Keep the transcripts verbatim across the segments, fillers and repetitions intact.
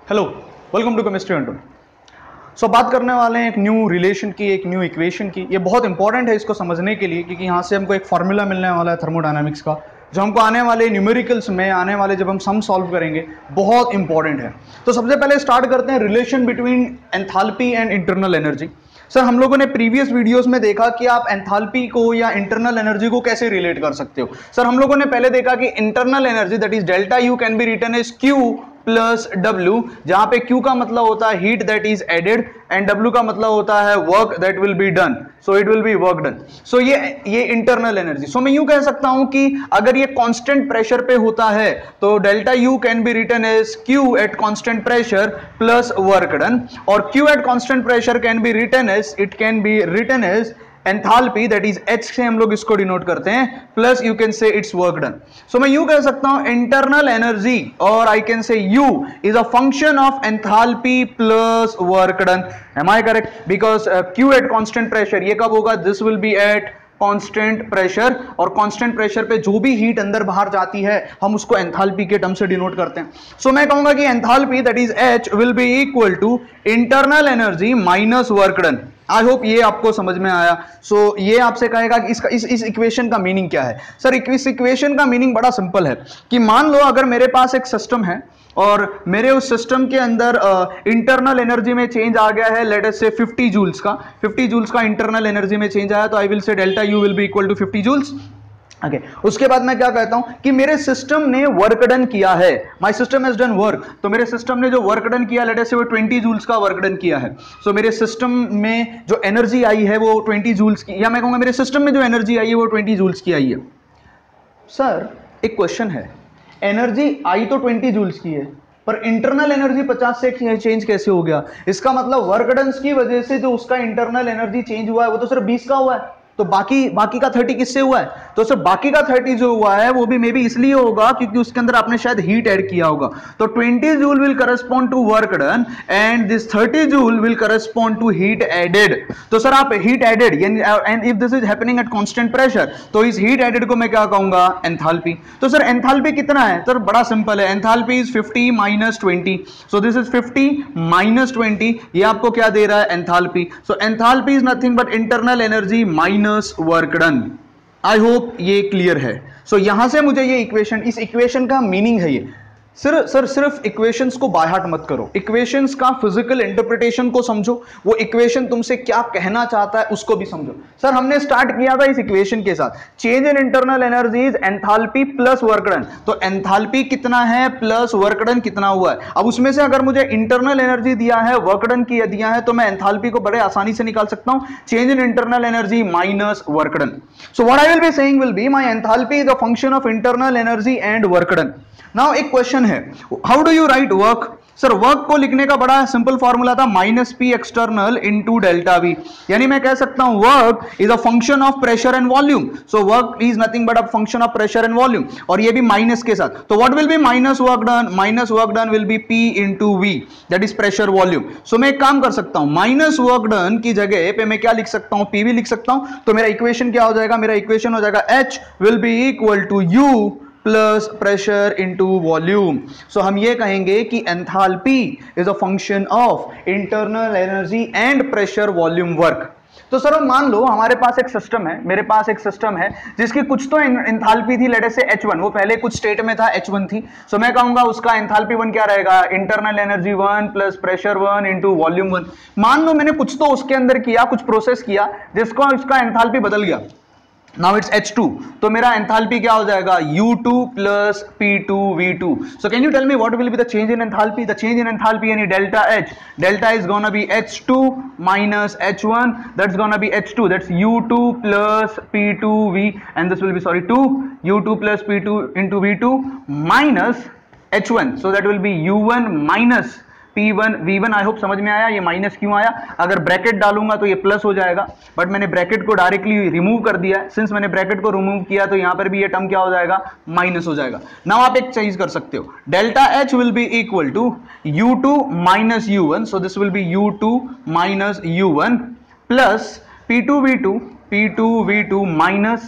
Hello, welcome to chemistry under. So बात करने वाले हैं एक न्यू रिलेशन की, एक न्यू इक्वेशन की। ये बहुत इंपॉर्टेंट है इसको समझने के लिए, क्योंकि यहाँ से हमको एक फार्मूला मिलने वाला है थर्मोडायनामिक्स का, जो हमको आने वाले न्यूमेरिकल्स में, आने वाले जब हम सम सॉल्व करेंगे, बहुत इंपॉर्टेंट है। तो सबसे पहले स्टार्ट करते हैं relation between enthalpy and internal energy. Sir, हम लोगों ने प्रीवियस वीडियोस में देखा कि आप एंथैल्पी को या इंटरनल एनर्जी को कैसे रिलेट कर सकते हो। सर, हम लोगों ने पहले देखा कि internal energy that is delta U can be written as Q plus W, जहां पे Q का मतलब होता है heat that is added and W का मतलब होता है work that will be done, so it will be work done. So ये ये इंटरनल एनर्जी। सो मैं यूं कह सकता हूं कि अगर ये कांस्टेंट प्रेशर पे होता है तो delta U can be written as Q at constant pressure plus work done, और Q at constant pressure can be written as it can be written as enthalpy that is H से हम लोग इसको denote करते हैं, plus you can say it's work done. So मैं यूं कह सकता हूं इंटरनल एनर्जी और I can say U is a function of enthalpy plus work done. M I correct? Because Q at constant pressure, ये कब होगा? This will be at constant pressure, और कांस्टेंट प्रेशर पे जो भी हीट अंदर बाहर जाती है हम उसको एंथैल्पी के टर्म से डिनोट करते हैं। सो so, मैं कहूंगा कि enthalpy that is H will be equal to internal energy minus work done. I hope ये आपको समझ में आया। सो so, ये आपसे कहेगा कि इसका इस इस इक्वेशन का मीनिंग क्या है। सर, इस इक्वेशन का मीनिंग बड़ा सिंपल है कि मान लो अगर मेरे पास एक सिस्टम है और मेरे उस सिस्टम के अंदर इंटरनल एनर्जी में चेंज आ गया है, let us say fifty joules का फिफ्टी जूल्स का इंटरनल एनर्जी में चेंज आया, तो I will say delta U will be equal to fifty joules. Okay, उसके बाद मैं क्या कहता हूं कि मेरे सिस्टम ने वर्क डन किया है, my system has done work. तो मेरे सिस्टम ने जो वर्क डन किया, लेट अस से वो ट्वेंटी जूल्स का वर्क डन किया है। सो so, मेरे सिस्टम में जो एनर्जी आई है वो ट्वेंटी जूल्स की, या मैं कहूंगा मेरे सिस्टम में जो एनर्जी आई है वो ट्वेंटी जूल्स की आई है। सर, एक क्वेश्चन है, एनर्जी आई तो ट्वेंटी जूल्स की है, पर इंटरनल एनर्जी पचास से चेंज कैसे हो गया? इसका मतलब वर्क डन की वजह से जो उसका इंटरनल एनर्जी चेंज हुआ है वो तो सिर्फ बीस का हुआ है, तो बाकी बाकी का तीस किससे हुआ है? तो सर, बाकी का तीस जो हुआ है वो भी मे बी इसलिए होगा क्योंकि उसके अंदर आपने शायद हीट ऐड किया होगा। तो twenty joule will correspond to work done and this thirty joule will correspond to heat added. तो सर, आप heat added and if this is happening at constant pressure, तो इस हीट एडेड को मैं क्या कहूंगा? एंथैल्पी। तो सर, एंथैल्पी कितना है? सर, बड़ा सिंपल है, enthalpy is fifty minus twenty. So this is fifty minus twenty, ये आपको क्या दे रहा है? Enthalpy. So enthalpy is nothing but internal energy minus work done. I hope ये क्लियर है। सो so, यहां से मुझे ये इक्वेशन, इस इक्वेशन का मीनिंग है ये। सिर्फ सर सिर्फ इक्वेशंस को बाय हार्ट मत करो, इक्वेशंस का फिजिकल इंटरप्रिटेशन को समझो, वो इक्वेशन तुमसे क्या कहना चाहता है उसको भी समझो। सर, हमने स्टार्ट किया था इस इक्वेशन के साथ, change in internal energy is enthalpy plus work done. तो एंथैल्पी कितना है प्लस वर्क डन कितना हुआ है? अब उसमें से अगर मुझे इंटरनल एनर्जी दिया है, वर्क डन की दिया है, तो मैं एंथैल्पी को बड़े आसानी से निकाल सकता हूं, change in internal energy minus work done. So what I will be saying will be my enthalpy is a function of internal energy and work done. Now एक क्वेश्चन है, how do you write work? Sir, work को लिखने का बड़ा simple formula था, minus P external into delta V. यानी मैं कह सकता हूं work is a function of pressure and volume. So work is nothing but a function of pressure and volume, और ये भी माइनस के साथ। तो what will be minus work done? Minus work done will be P into V, that is pressure volume. So मैं एक काम कर सकता हूं, माइनस वर्क डन की जगह पे मैं क्या लिख सकता हूं? पी भी लिख सकता हूं। तो मेरा इक्वेशन क्या हो जाएगा? मेरा इक्वेशन हो जाएगा H will be equal to U plus pressure into volume. So हम ये कहेंगे कि enthalpy is a function of internal energy and pressure volume work. तो सर, मान लो हमारे पास एक सिस्टम है, मेरे पास एक सिस्टम है जिसकी कुछ तो एंथैल्पी थी, लेट अस से एच वन, वो पहले कुछ स्टेट में था, एच वन थी। सो मैं कहूंगा उसका एंथैल्पी वन क्या रहेगा? Internal energy one plus pressure one into volume one. मान लो मैंने कुछ तो उसके अंदर किया, कुछ प्रोसेस किया जिसको इसका एंथैल्पी बदल गया, नाउ इट्स एच टू, तो मेरा एंथैल्पी क्या हो जाएगा? U two plus P two V two. So can you tell me what will be the change in enthalpy? The change in enthalpy यानी delta H, delta is gonna be H two minus H one, that's gonna be H two, that's U two plus P two V, and this will be sorry two, U two plus P two into V two minus H one, so that will be U one minus P one V one. I hope समझ में आया। ये minus क्यों आया? अगर bracket डालूंगा तो ये प्लस हो जाएगा, बट मैंने ब्रैकेट को डायरेक्टली रिमूव कर दिया है। सिंस मैंने ब्रैकेट को रिमूव किया तो यहां पर भी ये टर्म क्या हो जाएगा? माइनस हो जाएगा। नाउ आप एक चीज कर सकते हो, delta H will be equal to U two minus U one, so this will be U two minus U one plus P two V two, P two V two minus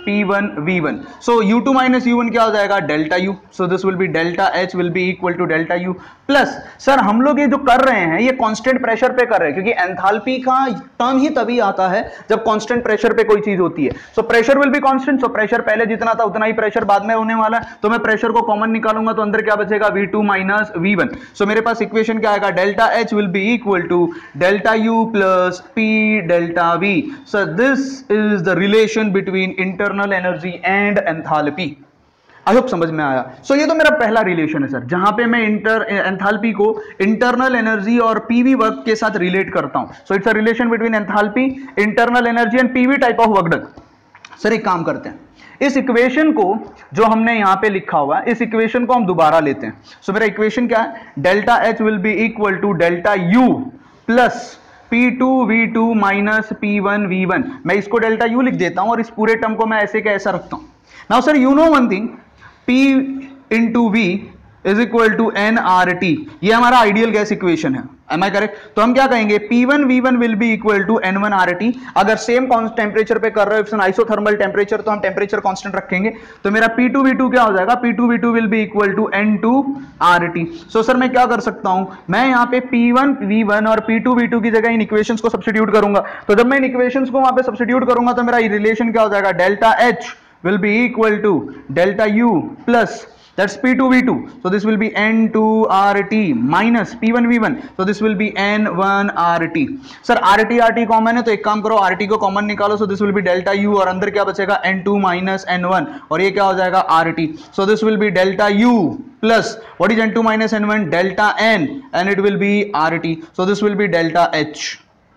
P one V one. So U two minus U one क्या हो जाएगा delta U. So this will be delta H will be equal to delta U plus sir हम लोग ये जो कर रहे हैं ये कांस्टेंट प्रेशर पे कर रहे हैं क्योंकि एंथैल्पी का टर्म ही तभी आता है जब कांस्टेंट प्रेशर पे कोई चीज होती है. So pressure will be constant. So pressure पहले जितना था उतना ही प्रेशर बाद में होने वाला है. तो मैं प्रेशर को कॉमन निकालूंगा तो अंदर क्या बचेगा V two minus V one. So मेरे पास इक्वेशन क्या आएगा delta H will be equal to delta U plus P delta V. So this is the relation between internal energy and enthalpy. I hope समझ में आया. सो so, ये तो मेरा पहला रिलेशन है सर जहां पे मैं इंटर एंथैल्पी को इंटरनल एनर्जी और पीवी वर्क के साथ रिलेट करता हूं. So it's a relation between enthalpy, internal energy and PV type of work done. Sir एक काम करते हैं, इस इक्वेशन को जो हमने यहां पे लिखा हुआ है इस इक्वेशन को हम दोबारा लेते हैं. सो so, मेरा इक्वेशन क्या है delta H will be equal to delta U plus P two V two minus P one V one. मैं इसको डेल्टा U लिख देता हूं और इस पूरे टर्म को मैं ऐसे का ऐसा रखता हूं. Now sir you know one thing, P into V is equal to N R T. ये हमारा आइडियल गैस इक्वेशन है. Am I correct? तो हम क्या कहेंगे P one V one will be equal to N one R T. अगर same temperature पे कर रहे हो आइसोथर्मल टेम्परेचर तो हम टेम्परेचर कांस्टेंट रखेंगे. तो मेरा P टू V टू क्या हो जाएगा P two V two will be equal to N two R T. So so, sir मैं क्या कर सकता हूं, मैं यहाँ पे P वन V वन और P टू V टू की जगह इन इक्वेशंस को सब्स्टिट्यूट करूंगा. तो जब मैं इन इक्वेशंस को वहां पे सब्स्टिट्यूट करूंगा तो मेरा रिलेशन क्या हो जाएगा delta H will be equal to delta U plus that's P two V two. So this will be N two R T minus P one V one. So this will be N one R T. Sir R T R T common है तो एक काम करो R T को common निकालो. So this will be delta U और अंदर क्या बचेगा N two minus N one और ये क्या हो जाएगा R T. So this will be delta U plus what is N two minus N one delta N and it will be R T. So this will be delta H.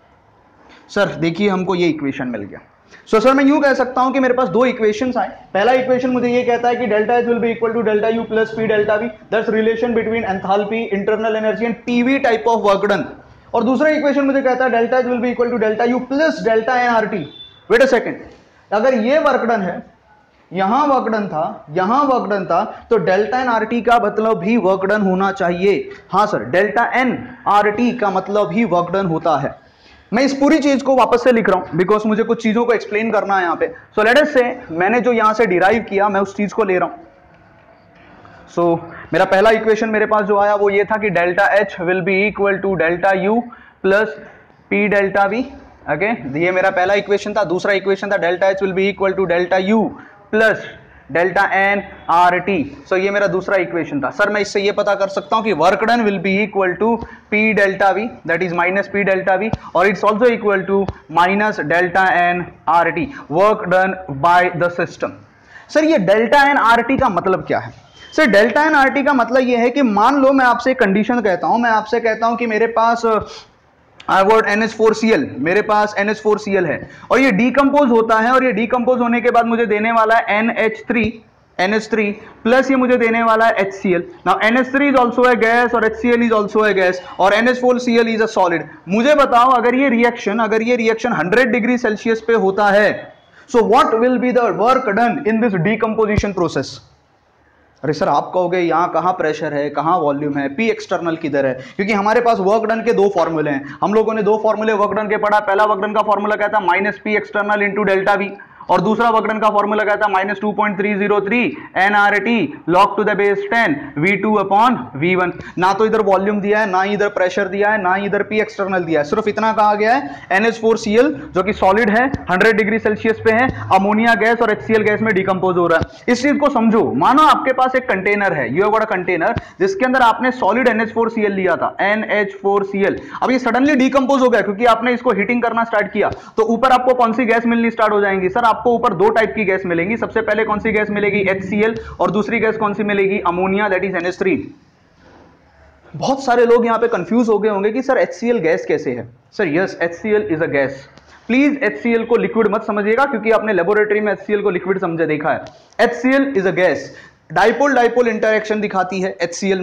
Sir देखिए हमको ये equation मिल गया. सो so, sir मैं यूं कह सकता हूं कि मेरे पास दो इक्वेशंस आए. पहला इक्वेशन मुझे ये कहता है कि delta H will be equal to delta U plus P delta V. That's relation between enthalpy, internal energy and PV type of work done. और दूसरा इक्वेशन मुझे कहता है delta H will be equal to delta U plus delta N R T. Wait a second, अगर ये work done है, यहां work done था, यहां वर्क डन था, तो डेल्टा एन आर टी का मतलब भी वर्क डन होना चाहिए. हाँ sir, delta N R T का मतलब ही वर्क डन होता है. मैं इस पूरी चीज को वापस से लिख रहा हूं बिकॉज मुझे कुछ चीजों को एक्सप्लेन करना है यहां पे. सो लेट अस से मैंने जो यहां से डिराइव किया मैं उस चीज को ले रहा हूं. सो so, मेरा पहला इक्वेशन मेरे पास जो आया वो ये था कि delta H will be equal to delta U plus P delta V. Okay, ये मेरा पहला इक्वेशन था. दूसरा इक्वेशन था delta H will be equal to delta U plus delta N R T. So ये मेरा दूसरा इक्वेशन था. सर मैं इससे ये पता कर सकता हूं कि work done will be equal to P delta V that is minus P delta V और it's also equal to minus delta N R T work done by the system. Sir ये डेल्टा एन आर टी का मतलब क्या है? Sir delta N R T का मतलब ये है कि मान लो मैं आपसे एक कंडीशन कहता हूं, मैं आपसे कहता हूं कि मेरे पास I got N H four C L, मेरे पास N H four C L है और ये डीकम्पोज होता है और ये डीकम्पोज होने के बाद मुझे देने वाला है N H three N H three plus ये मुझे देने वाला है H C L. Now N H three is also a gas और H C L is also a gas और N H four C L is a solid. मुझे बताओ अगर ये रिएक्शन अगर ये रिएक्शन हंड्रेड डिग्री सेल्सियस पे होता है, so what will be the work done in this decomposition process? अरे सर आप कहोगे यहाँ कहाँ प्रेशर है, कहाँ वॉल्यूम है, पी एक्सटर्नल किधर है? क्योंकि हमारे पास वर्क डन के दो फॉर्मूले हैं. हम लोगों ने दो फॉर्मूले वर्क डन के पढ़ा. पहला वर्क डन का फॉर्मूला कहता है minus P external into delta V और दूसरा वर्क डन का फॉर्मूला कहता है minus two point three zero three N R T log to the base ten V two upon V one. ना तो इधर वॉल्यूम दिया है, ना इधर प्रेशर दिया है, ना इधर पी एक्सटर्नल दिया है. सिर्फ इतना कहा गया है N H four C L जो कि सॉलिड है, हंड्रेड डिग्री सेल्सियस पे है, अमोनिया गैस और H C L गैस में डिकम्पोज हो रहा है. इस चीज को समझो. मानो आपके पास एक कंटेनर है, you have got a container जिसके अंदर आपने solid N H four C L लिया था, N H four C L. अब ये सडनली डिकम्पोज हो गया क्योंकि आपने इसको हीटिंग करना स्टार्ट किया. तो ऊपर आपको कौन सी गैस मिलनी स्टार्ट हो जाएंगी? सर आपको ऊपर दो टाइप की गैस मिलेंगी. सबसे पहले कौन सी गैस मिलेगी? H C L और दूसरी गैस कौन सी मिलेगी? Ammonia that is N H three. बहुत सारे लोग यहां पे कंफ्यूज हो गए होंगे कि sir H C L gas कैसे है? Sir yes, H C L is a gas. Please H C L को लिक्विड मत समझिएगा क्योंकि आपने लेबोरेटरी में H C L को लिक्विड समझे देखा है. H C L is a gas. Dipole dipole interaction दिखाती है H C L में.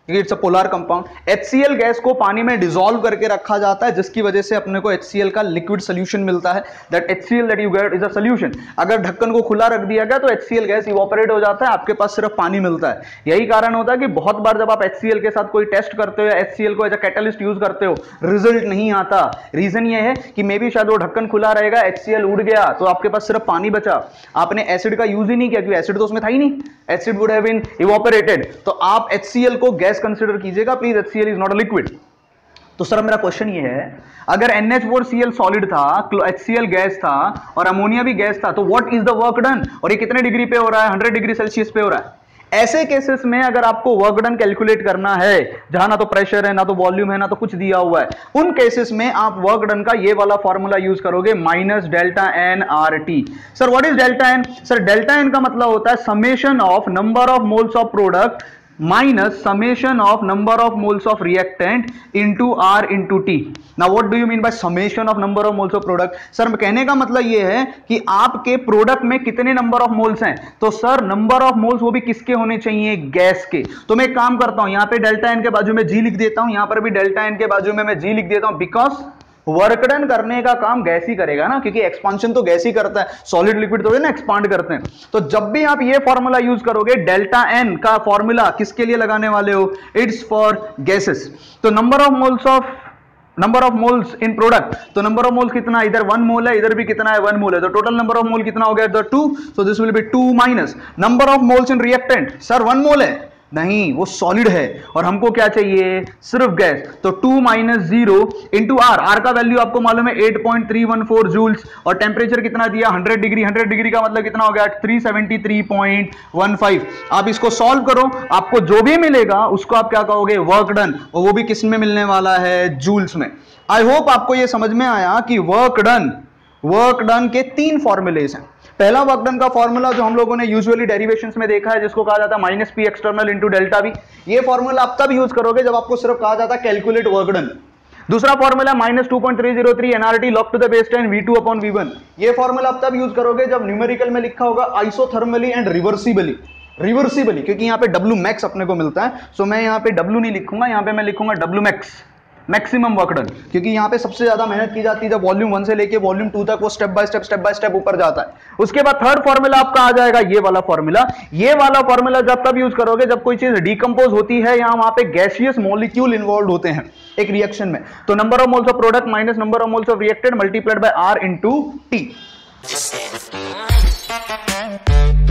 क्योंकि it's a polar compound. HCl gas को पानी में डिसॉल्व करके रखा जाता है, जिसकी वजह से अपने को एचसीएल का लिक्विड सोल्यूशन मिलता है। That HCl that you get is a solution. अगर ढक्कन को खुला रख दिया गया तो एचसीएल गैस इवोपरेट हो जाता है, आपके पास सिर्फ पानी मिलता है। यही कारण होता है कि बहुत बार जब आप एचसीएल के साथ कोई टेस्ट करते हो या एचसीएल को एज अ कैटलिस्ट यूज करते हो, रिजल्ट नहीं आता। रीजन ये है कि मे बी शायद वो ढक्कन खुला रहेगा, एचसीएल उड़ गया तो आपके पास सिर्फ पानी बचा, आपने एसिड का यूज ही नहीं किया, क्योंकि एसिड तो उसमें था ही नहीं, acid would have been evaporated. तो आप एचसीएल को गैस कंसीडर कीजिएगा please, HCl is not a liquid. तो सर मेरा क्वेश्चन ये है, अगर N H four C L solid था, एचसीएल गैस था और अमोनिया भी गैस था, तो what is the work done, और ये कितने डिग्री पे हो रहा है, हंड्रेड डिग्री सेल्सियस पे हो रहा है। ऐसे केसेस में अगर आपको वर्क डन कैलकुलेट करना है, जहां ना तो प्रेशर है, ना तो वॉल्यूम है, ना तो कुछ दिया हुआ है, उन केसेस में आप वर्क डन का ये वाला फॉर्मूला यूज करोगे, minus delta N R T. Sir what is delta N? Sir delta N का मतलब होता है summation of number of moles of product minus summation of number of moles of reactant into R into T. Now what do you mean by summation of number of moles of product? Sir कहने का मतलब ये है कि आपके product में कितने number of moles हैं, तो सर नंबर ऑफ मोल्स वो भी किसके होने चाहिए, गैस के। तो मैं एक काम करता हूं, यहां पे डेल्टा एन के बाजू में जी लिख देता हूं, यहां पर भी डेल्टा एन के बाजू में मैं जी लिख देता हूं, बिकॉज वर्क डन करने का काम गैस ही करेगा ना, क्योंकि एक्सपांशन तो गैस ही करता है, सॉलिड लिक्विड तो ना एक्सपांड करते हैं। तो जब भी आप ये फॉर्मूला यूज करोगे, डेल्टा एन का फॉर्मूला किसके लिए लगाने वाले हो, इट्स फॉर गैसेस। तो number of moles of number of moles in product, तो नंबर ऑफ मोल्स कितना, इधर वन मोल है, इधर भी कितना है, वन मोल है, तो टोटल नंबर ऑफ मोल कितना हो गया, इधर two, so this will be two minus number of moles in reactant. Sir one mole है, नहीं वो सॉलिड है और हमको क्या चाहिए, सिर्फ गैस, तो two minus zero into R. R का वैल्यू आपको मालूम है eight point three one four joules, और टेम्परेचर कितना दिया, हंड्रेड डिग्री। हंड्रेड डिग्री का मतलब कितना हो गया, three seventy three point one five. आप इसको सॉल्व करो, आपको जो भी मिलेगा उसको आप क्या कहोगे, वर्क डन, और वो भी किस में मिलने वाला है, जूल्स में। आई होप आपको ये समझ में आया कि वर्क डन वर्क डन के तीन फॉर्मूलेस हैं। पहला वर्क डन का फॉर्मूला जो हम लोगों ने यूजुअली डेरिवेशंस में देखा है, जिसको कहा जाता है minus P external into delta V. ये फॉर्मूला आप तब यूज करोगे जब आपको सिर्फ कहा जाता है कैलकुलेट वर्क डन। दूसरा formula minus two point three zero three NRT log to the base ten V two upon V one. ये फॉर्मूला आप तब यूज करोगे जब न्यूमेरिकल में लिखा होगा आइसोथर्मली एंड रिवर्सिबली। रिवर्सिबली क्योंकि यहाँ पे डब्ल्यू मैक्स अपने को मिलता है, सो मैं यहाँ पे डब्ल्यू नहीं लिखूंगा, यहाँ पे मैं लिखूंगा W max, maximum work done, क्योंकि यहाँ पे सबसे ज्यादा मेहनत की जाती है जब वॉल्यूम वन से लेके वॉल्यूम टू तक वो step by step step by step ऊपर जाता है। उसके बाद थर्ड फॉर्मूला आपका आ जाएगा ये वाला फॉर्मूला। ये वाला फॉर्मूला जब तब यूज करोगे जब कोई चीज डिकम्पोज होती है या वहां पे गैसियस मॉलिक्यूल इन्वॉल्व होते हैं एक रिएक्शन में, तो number of moles of product minus number of moles of reactant multiplied by R into T.